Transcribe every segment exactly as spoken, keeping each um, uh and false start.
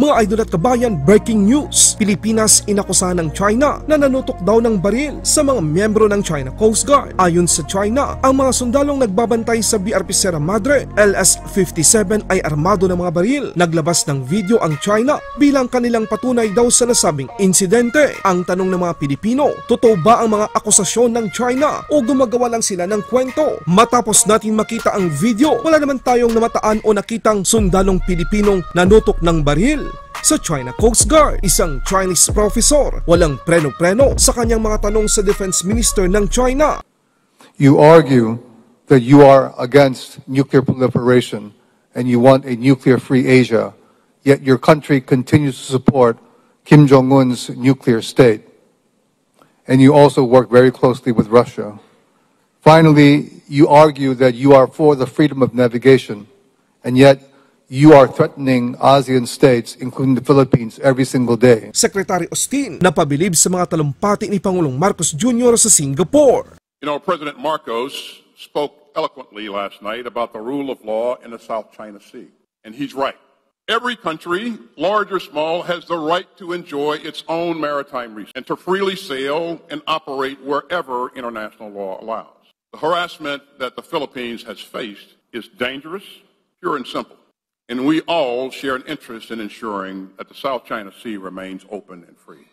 Mga idol at kabayan, breaking news. Pilipinas inakusahan ng China na nanutok daw ng baril sa mga miyembro ng China Coast Guard. Ayon sa China, ang mga sundalong nagbabantay sa B R P Sierra Madre L S fifty-seven ay armado ng mga baril. Naglabas ng video ang China bilang kanilang patunay daw sa nasabing insidente. Ang tanong ng mga Pilipino, totoo ba ang mga akusasyon ng China o gumagawa lang sila ng kwento? Matapos natin makita ang video, wala naman tayong namataan o nakitang sundalong Pilipinong nanutok ng baril sa China Coast Guard. Isang Chinese professor, walang preno-preno sa kanyang mga tanong sa Defense Minister ng China. You argue that you are against nuclear proliferation and you want a nuclear-free Asia, yet your country continues to support Kim Jong-un's nuclear state. And you also work very closely with Russia. Finally, you argue that you are for the freedom of navigation, and yet you are threatening ASEAN states, including the Philippines, every single day. Secretary Austin napabilib sa mga talumpati ni Pangulong Marcos Junior sa Singapore. You know, President Marcos spoke eloquently last night about the rule of law in the South China Sea, and he's right. Every country, large or small, has the right to enjoy its own maritime resources and to freely sail and operate wherever international law allows. The harassment that the Philippines has faced is dangerous, pure and simple. And we all share an interest in ensuring that the South China Sea remains open and free.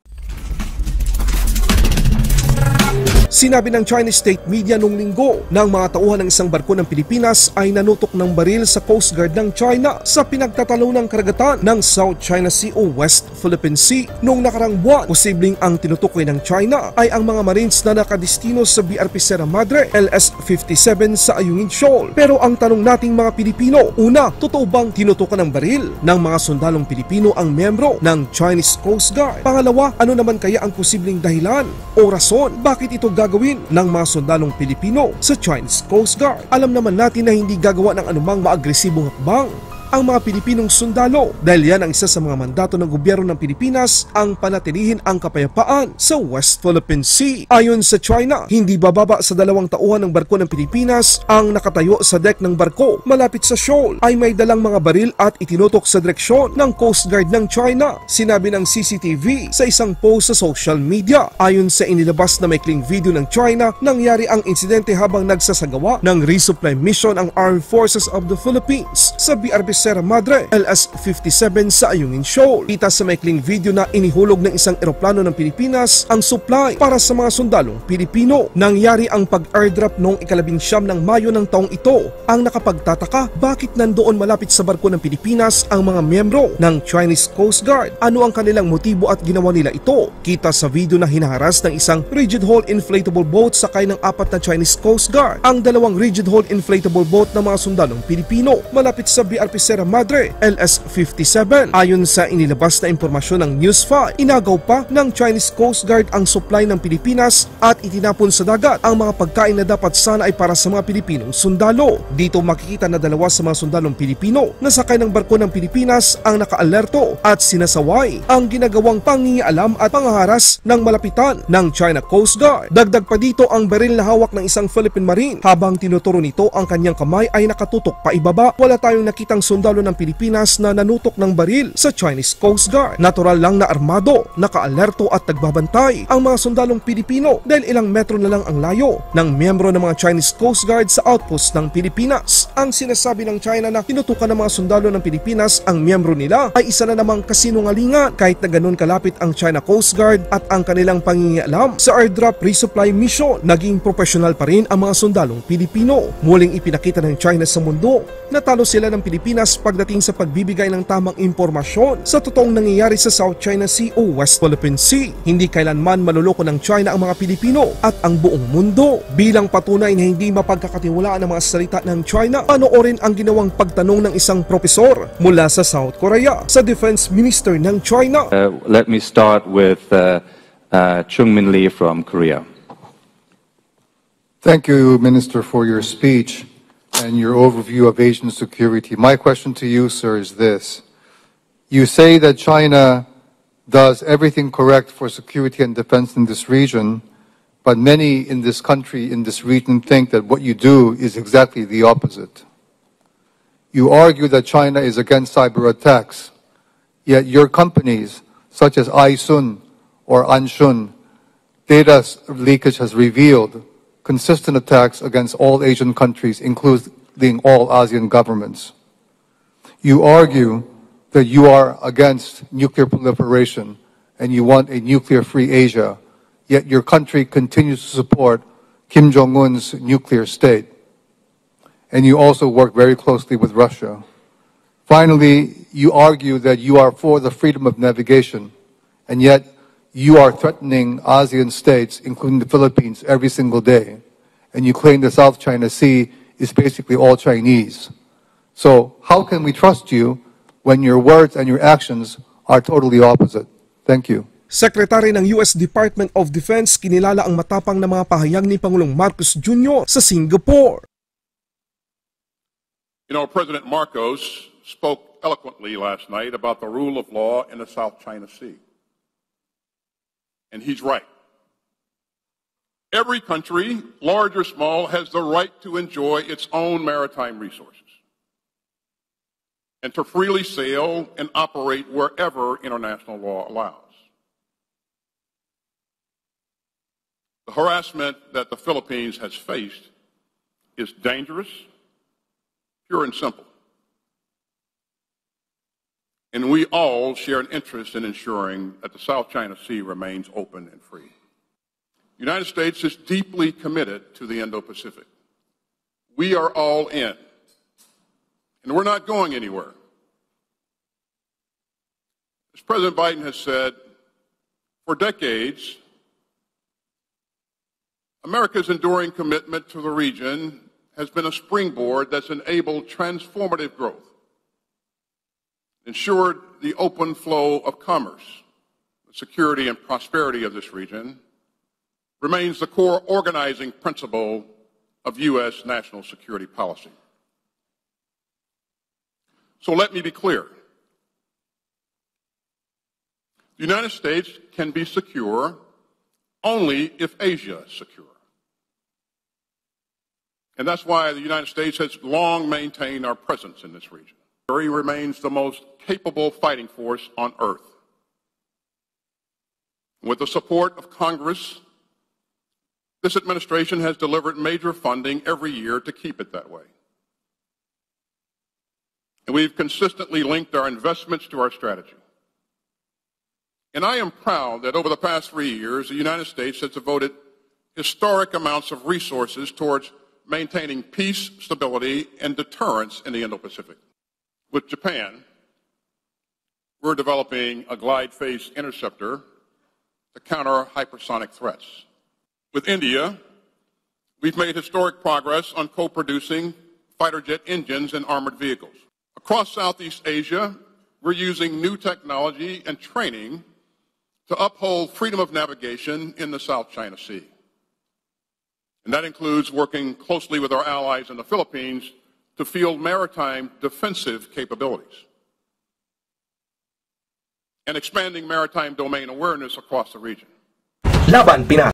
Sinabi ng Chinese state media noong linggo na ang mga tauhan ng isang barko ng Pilipinas ay nanutok ng baril sa Coast Guard ng China sa pinagtatalo ng karagatan ng South China Sea o West Philippine Sea. Noong nakarang buwan, posibleng ang tinutukoy ng China ay ang mga Marines na nakadestino sa B R P Sierra Madre L S fifty-seven sa Ayungin Shoal. Pero ang tanong nating mga Pilipino, una, totoo bang tinutukan ng baril ng mga sundalong Pilipino ang miyembro ng Chinese Coast Guard? Pangalawa, ano naman kaya ang posibleng dahilan o rason bakit ito gagawin ng mga sundalong Pilipino sa Chinese Coast Guard? Alam naman natin na hindi gagawa ng anumang maagresibong hakbang ang mga Pilipinong sundalo dahil yan ang isa sa mga mandato ng gobyerno ng Pilipinas ang panatilihin ang kapayapaan sa West Philippine Sea. Ayon sa China, hindi bababa sa dalawang tauhan ng barko ng Pilipinas ang nakatayo sa deck ng barko malapit sa shoal ay may dalang mga baril at itinutok sa direksyon ng Coast Guard ng China. Sinabi ng C C T V sa isang post sa social media. Ayon sa inilabas na maikling video ng China, nangyari ang insidente habang nagsasagawa ng resupply mission ang Armed Forces of the Philippines sa B R P Sierra Madre L S fifty-seven sa Ayungin Shoal. Kita sa maikling video na inihulog ng isang eroplano ng Pilipinas ang supply para sa mga sundalong Pilipino. Nangyari ang pag-airdrop noong ikalabing siyam ng Mayo ng taong ito. Ang nakapagtataka, bakit nandoon malapit sa barko ng Pilipinas ang mga miyembro ng Chinese Coast Guard? Ano ang kanilang motibo at ginawa nila ito? Kita sa video na hinaharas ng isang rigid hull inflatable boat sakay ng apat na Chinese Coast Guard ang dalawang rigid hull inflatable boat ng mga sundalong Pilipino malapit sa B R P Sierra Madre L S fifty-seven. Ayon sa inilabas na impormasyon ng News five, inagaw pa ng Chinese Coast Guard ang supply ng Pilipinas at itinapon sa dagat ang mga pagkain na dapat sana ay para sa mga Pilipinong sundalo. Dito makikita na dalawa sa mga sundalong Pilipino na sakay ng barko ng Pilipinas ang nakaalerto at sinasaway ang ginagawang pangingialam at pangaharas ng malapitan ng China Coast Guard. Dagdag pa dito ang baril na hawak ng isang Philippine Marine. Habang tinuturo nito ang kanyang kamay ay nakatutok pa ibaba. Wala tayong nakitang sundalo ng Pilipinas na nanutok ng baril sa Chinese Coast Guard. Natural lang na armado, nakaalerto at nagbabantay ang mga sundalong Pilipino dahil ilang metro na lang ang layo ng miyembro ng mga Chinese Coast Guard sa outpost ng Pilipinas. Ang sinasabi ng China na tinutukan ng mga sundalo ng Pilipinas ang miyembro nila ay isa na namang kasinungalingan kahit na ganun kalapit ang China Coast Guard at ang kanilang pangingialam sa airdrop resupply mission. Naging professional pa rin ang mga sundalong Pilipino. Muling ipinakita ng China sa mundo na talo sila ng Pilipinas pagdating sa pagbibigay ng tamang impormasyon sa totoong nangyayari sa South China Sea o West Philippine Sea. Hindi kailanman maluloko ng China ang mga Pilipino at ang buong mundo. Bilang patunay na hindi mapagkakatiwalaan ang mga salita ng China, panoorin ang ginawang pagtanong ng isang propesor mula sa South Korea sa Defense Minister ng China. Uh, let me start with uh, uh, Chung Min Lee from Korea. Thank you, Minister, for your speech and your overview of Asian security. My question to you, sir, is this. You say that China does everything correct for security and defense in this region, but many in this country, in this region, think that what you do is exactly the opposite. You argue that China is against cyber attacks, yet your companies, such as Aisun or Anshun, data leakage has revealed consistent attacks against all Asian countries, including all ASEAN governments. You argue that you are against nuclear proliferation and you want a nuclear-free Asia, yet your country continues to support Kim Jong-un's nuclear state. And you also work very closely with Russia. Finally, you argue that you are for the freedom of navigation, and yet you are threatening ASEAN states, including the Philippines, every single day. And you claim the South China Sea is basically all Chinese. So how can we trust you when your words and your actions are totally opposite? Thank you. Secretary ng U S Department of Defense kinilala ang matapang na mga pahayag ni Pangulong Marcos Junior sa Singapore. You know, President Marcos spoke eloquently last night about the rule of law in the South China Sea. And he's right. Every country, large or small, has the right to enjoy its own maritime resources and to freely sail and operate wherever international law allows. The harassment that the Philippines has faced is dangerous, pure and simple. And we all share an interest in ensuring that the South China Sea remains open and free. The United States is deeply committed to the Indo-Pacific. We are all in, and we're not going anywhere. As President Biden has said, for decades, America's enduring commitment to the region has been a springboard that's enabled transformative growth, ensured the open flow of commerce, the security and prosperity of this region, remains the core organizing principle of U S national security policy. So let me be clear. The United States can be secure only if Asia is secure. And that's why the United States has long maintained our presence in this region. It remains the most capable fighting force on earth. With the support of Congress, this administration has delivered major funding every year to keep it that way. And we've consistently linked our investments to our strategy. And I am proud that over the past three years, the United States has devoted historic amounts of resources towards maintaining peace, stability, and deterrence in the Indo-Pacific. With Japan, we're developing a glide-phase interceptor to counter hypersonic threats. With India, we've made historic progress on co-producing fighter jet engines and armored vehicles. Across Southeast Asia, we're using new technology and training to uphold freedom of navigation in the South China Sea. And that includes working closely with our allies in the Philippines to field maritime defensive capabilities and expanding maritime domain awareness across the region. Laban Pinas.